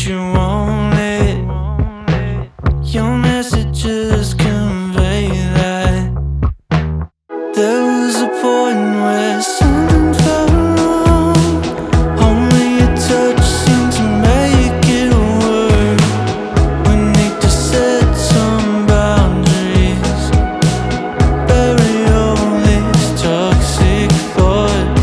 you want it. Your messages convey that there was a point where something felt wrong. Only your touch seemed to make it work. We need to set some boundaries, bury all these toxic thoughts.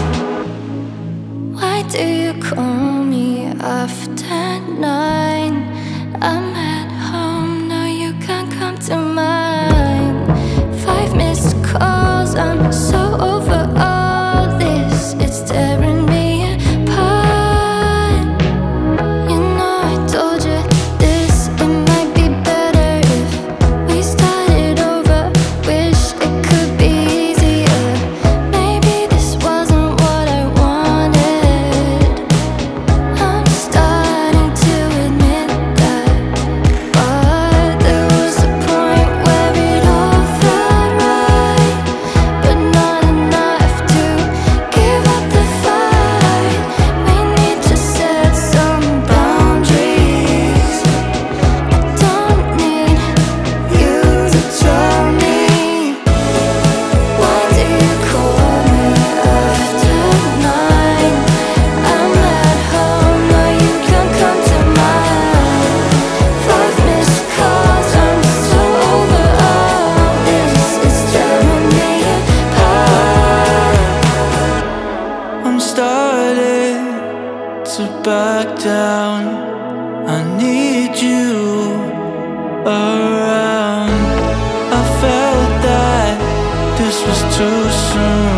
Why do you call me after 9? I'm at home, no you can't come to mine. 5 missed calls, I'm so over all this. It's tearing me apart. You know I told you this, it might be better if we started over. Wish it could be easier. Maybe this wasn't what I wanted. I'm starting to admit that. But there was a point where it all felt right, but not enough to give up the fight. We need to set some boundaries. I don't need you to tell me. Why do you call me after 9? I'm at home, no you can't come to mine. 5 missed calls, I'm so over all this. It's tearing me apart. I'm starting to back down. I need you around. I felt that this was too soon.